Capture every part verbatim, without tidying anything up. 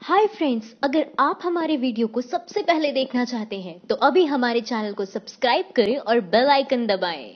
Hi friends, अगर आप हमारे वीडियो को सबसे पहले देखना चाहते हैं तो अभी हमारे चैनल को सब्सक्राइब करें और बेल आइकन दबाएं।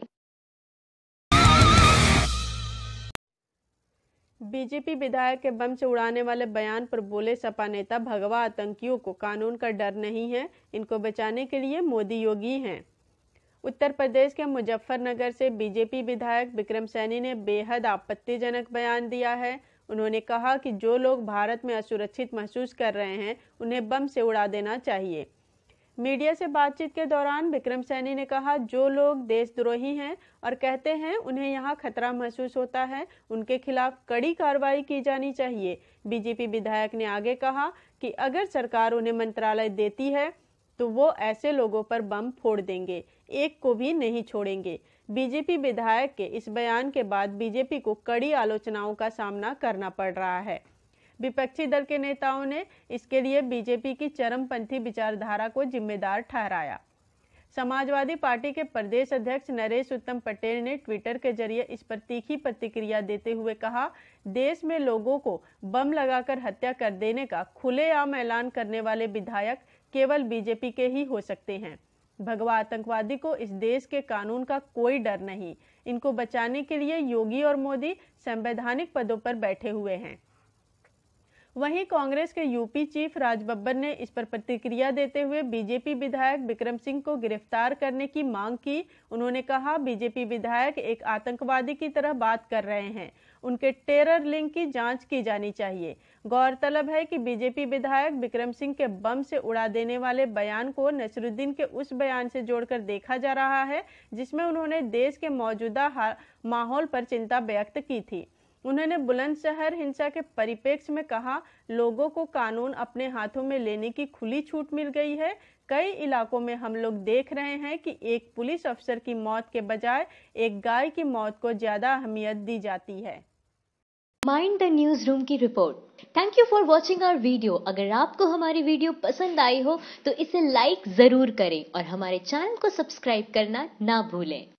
बीजेपी विधायक के बम से उड़ाने वाले बयान पर बोले सपा नेता, भगवा आतंकियों को कानून का डर नहीं है, इनको बचाने के लिए मोदी योगी हैं। उत्तर प्रदेश के मुजफ्फरनगर से बीजेपी विधायक विक्रम सैनी ने बेहद आपत्तिजनक बयान दिया है। उन्होंने कहा कि जो लोग भारत में असुरक्षित महसूस कर रहे हैं उन्हें बम से उड़ा देना चाहिए। मीडिया से बातचीत के दौरान विक्रम सैनी ने कहा, जो लोग देशद्रोही हैं और कहते हैं उन्हें यहाँ खतरा महसूस होता है, उनके खिलाफ कड़ी कार्रवाई की जानी चाहिए। बीजेपी विधायक ने आगे कहा कि अगर सरकार उन्हें मंत्रालय देती है तो वो ऐसे लोगों पर बम फोड़ देंगे, एक को भी नहीं छोड़ेंगे। बीजेपी विधायक के इस बयान के बाद बीजेपी को कड़ी आलोचनाओं का सामना करना पड़ रहा है। विपक्षी दल के नेताओं ने इसके लिए बीजेपी की चरमपंथी विचारधारा को जिम्मेदार ठहराया। समाजवादी पार्टी के प्रदेश अध्यक्ष नरेश उत्तम पटेल ने ट्विटर के जरिए इस पर तीखी प्रतिक्रिया देते हुए कहा, देश में लोगों को बम लगाकर हत्या कर देने का खुलेआम ऐलान करने वाले विधायक केवल बीजेपी के ही हो सकते हैं। भगवा आतंकवादी को इस देश के कानून का कोई डर नहीं, इनको बचाने के लिए योगी और मोदी संवैधानिक पदों पर बैठे हुए हैं। वहीं कांग्रेस के यूपी चीफ राज बब्बर ने इस पर प्रतिक्रिया देते हुए बीजेपी विधायक विक्रम सिंह को गिरफ्तार करने की मांग की। उन्होंने कहा, बीजेपी विधायक एक आतंकवादी की तरह बात कर रहे हैं, उनके टेरर लिंक की जांच की जानी चाहिए। गौरतलब है कि बीजेपी विधायक विक्रम सिंह के बम से उड़ा देने वाले बयान को नसरुद्दीन के उस बयान से जोड़कर देखा जा रहा है जिसमें उन्होंने देश के मौजूदा माहौल पर चिंता व्यक्त की थी। उन्होंने बुलंदशहर हिंसा के परिप्रेक्ष्य में कहा, लोगों को कानून अपने हाथों में लेने की खुली छूट मिल गई है। कई इलाकों में हम लोग देख रहे हैं कि एक पुलिस अफसर की मौत के बजाय एक गाय की मौत को ज्यादा अहमियत दी जाती है। माइंड द न्यूज रूम की रिपोर्ट। Thank you for watching our video. अगर आपको हमारी वीडियो पसंद आई हो तो इसे लाइक जरूर करें और हमारे चैनल को सब्सक्राइब करना ना भूलें।